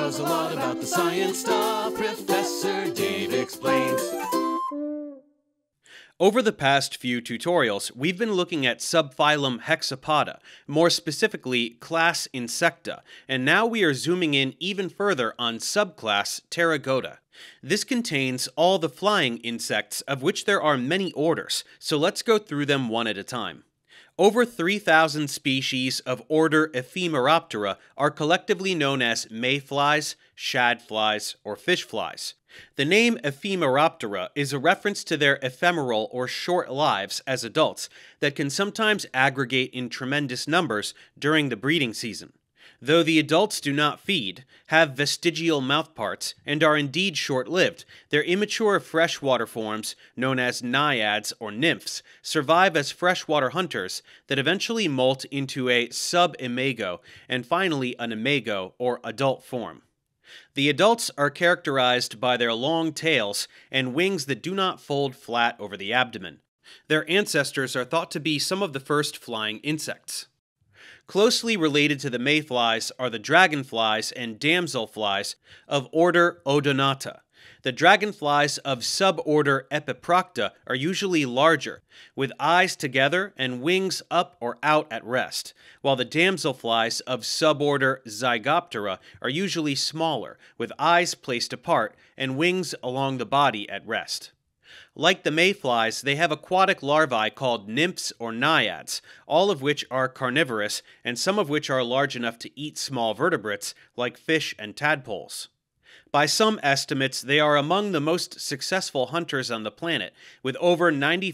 knows a lot about the science stuff. Professor Dave explains. Over the past few tutorials, we've been looking at subphylum Hexapoda, more specifically class Insecta, and now we are zooming in even further on subclass Pterygota. This contains all the flying insects, of which there are many orders, so let's go through them one at a time. Over 3,000 species of order Ephemeroptera are collectively known as mayflies, shadflies, or fishflies. The name Ephemeroptera is a reference to their ephemeral or short lives as adults that can sometimes aggregate in tremendous numbers during the breeding season. Though the adults do not feed, have vestigial mouthparts, and are indeed short-lived, their immature freshwater forms, known as naiads or nymphs, survive as freshwater hunters that eventually molt into a sub-imago and finally an imago or adult form. The adults are characterized by their long tails and wings that do not fold flat over the abdomen. Their ancestors are thought to be some of the first flying insects. Closely related to the mayflies are the dragonflies and damselflies of order Odonata. The dragonflies of suborder Epiprocta are usually larger, with eyes together and wings up or out at rest, while the damselflies of suborder Zygoptera are usually smaller, with eyes placed apart and wings along the body at rest. Like the mayflies, they have aquatic larvae called nymphs or naiads, all of which are carnivorous and some of which are large enough to eat small vertebrates like fish and tadpoles. By some estimates, they are among the most successful hunters on the planet, with over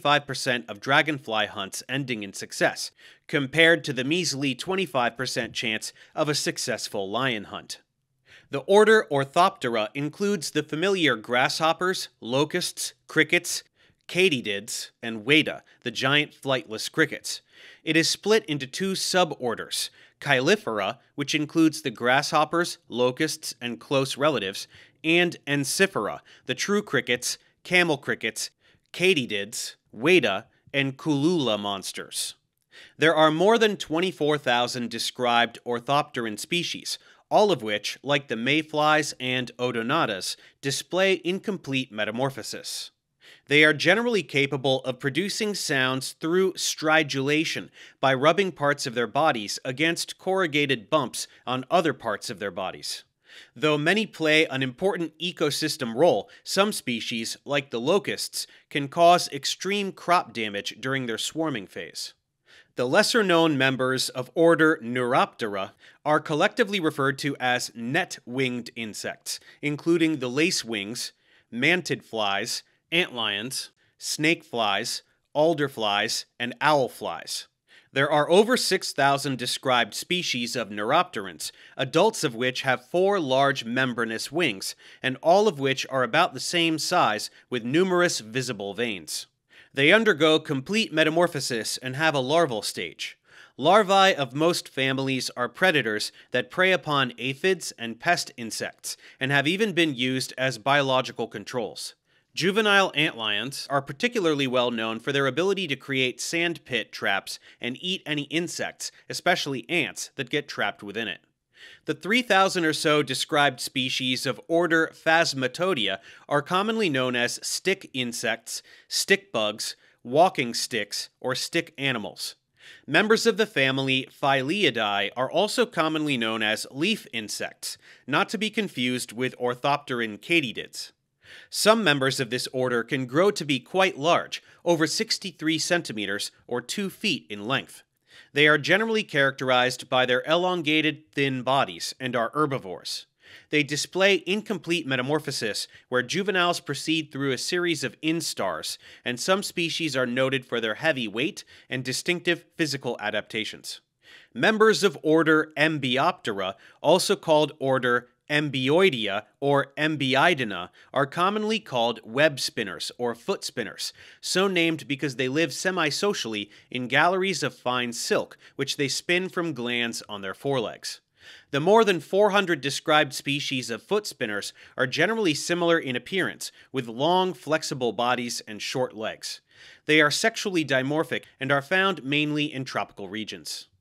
95% of dragonfly hunts ending in success, compared to the measly 25% chance of a successful lion hunt. The order Orthoptera includes the familiar grasshoppers, locusts, crickets, katydids, and weta, the giant flightless crickets. It is split into two suborders, Chylifera, which includes the grasshoppers, locusts, and close relatives, and Encifera, the true crickets, camel crickets, katydids, weta, and kulula monsters. There are more than 24,000 described orthopteran species, all of which, like the mayflies and odonatas, display incomplete metamorphosis. They are generally capable of producing sounds through stridulation by rubbing parts of their bodies against corrugated bumps on other parts of their bodies. Though many play an important ecosystem role, some species, like the locusts, can cause extreme crop damage during their swarming phase. The lesser-known members of order Neuroptera are collectively referred to as net-winged insects, including the lacewings, mantid flies, antlions, snakeflies, alderflies, and owlflies. There are over 6,000 described species of neuropterans, adults of which have 4 large membranous wings, and all of which are about the same size with numerous visible veins. They undergo complete metamorphosis and have a larval stage. Larvae of most families are predators that prey upon aphids and pest insects, and have even been used as biological controls. Juvenile antlions are particularly well known for their ability to create sand pit traps and eat any insects, especially ants, that get trapped within it. The 3,000 or so described species of order Phasmatodea are commonly known as stick insects, stick bugs, walking sticks, or stick animals. Members of the family Phyliidae are also commonly known as leaf insects, not to be confused with orthopteran katydids. Some members of this order can grow to be quite large, over 63 centimeters or 2 feet in length. They are generally characterized by their elongated, thin bodies and are herbivores. They display incomplete metamorphosis, where juveniles proceed through a series of instars, and some species are noted for their heavy weight and distinctive physical adaptations. Members of order Embioptera, also called order Embioidea or Embiidina, are commonly called web spinners or foot spinners, so named because they live semi-socially in galleries of fine silk, which they spin from glands on their forelegs. The more than 400 described species of foot spinners are generally similar in appearance, with long, flexible bodies and short legs. They are sexually dimorphic and are found mainly in tropical regions.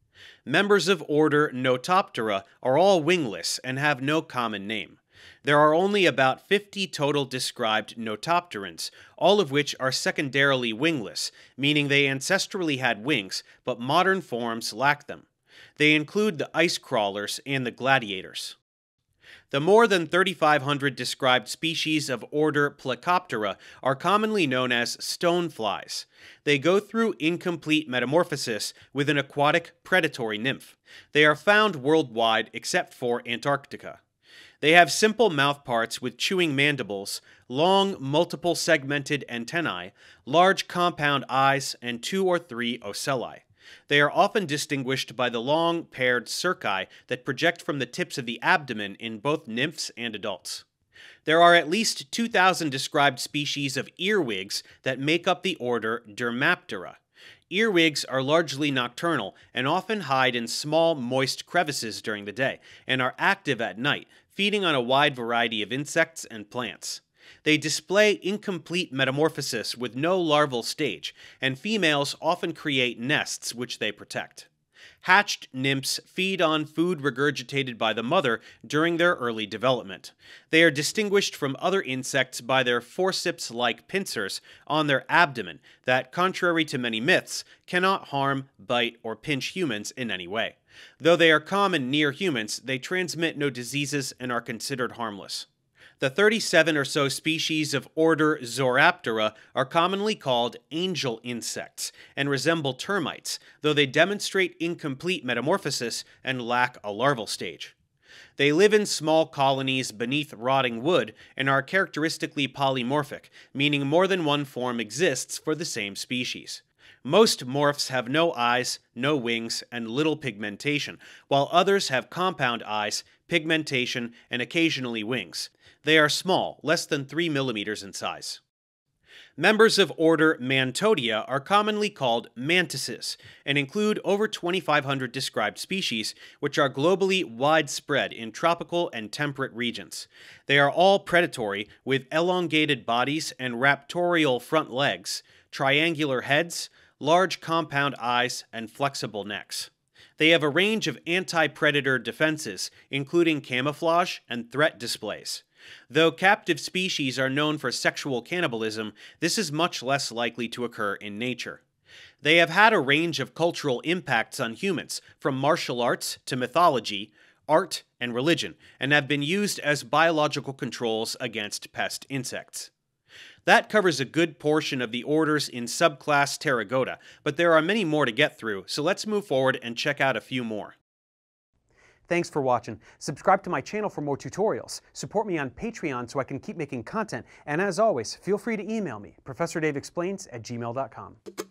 Members of order Notoptera are all wingless and have no common name. There are only about 50 total described notopterans, all of which are secondarily wingless, meaning they ancestrally had wings, but modern forms lack them. They include the ice crawlers and the gladiators. The more than 3,500 described species of order Plecoptera are commonly known as stoneflies. They go through incomplete metamorphosis with an aquatic predatory nymph. They are found worldwide except for Antarctica. They have simple mouthparts with chewing mandibles, long, multiple segmented antennae, large compound eyes, and 2 or 3 ocelli. They are often distinguished by the long, paired cerci that project from the tips of the abdomen in both nymphs and adults. There are at least 2,000 described species of earwigs that make up the order Dermaptera. Earwigs are largely nocturnal and often hide in small, moist crevices during the day, and are active at night, feeding on a wide variety of insects and plants. They display incomplete metamorphosis with no larval stage, and females often create nests which they protect. Hatched nymphs feed on food regurgitated by the mother during their early development. They are distinguished from other insects by their forceps-like pincers on their abdomen that, contrary to many myths, cannot harm, bite, or pinch humans in any way. Though they are common near humans, they transmit no diseases and are considered harmless. The 37 or so species of order Zooptera are commonly called angel insects and resemble termites, though they demonstrate incomplete metamorphosis and lack a larval stage. They live in small colonies beneath rotting wood and are characteristically polymorphic, meaning more than one form exists for the same species. Most morphs have no eyes, no wings, and little pigmentation, while others have compound eyes, pigmentation, and occasionally wings. They are small, less than 3 millimeters in size. Members of order Mantodia are commonly called mantises and include over 2,500 described species, which are globally widespread in tropical and temperate regions. They are all predatory, with elongated bodies and raptorial front legs, triangular heads, large compound eyes, and flexible necks. They have a range of anti-predator defenses, including camouflage and threat displays. Though captive species are known for sexual cannibalism, this is much less likely to occur in nature. They have had a range of cultural impacts on humans, from martial arts to mythology, art, and religion, and have been used as biological controls against pest insects. That covers a good portion of the orders in subclass Pterygota, but there are many more to get through, so let's move forward and check out a few more. Thanks for watching. Subscribe to my channel for more tutorials. Support me on Patreon so I can keep making content. And as always, feel free to email me, ProfessorDaveExplains@gmail.com.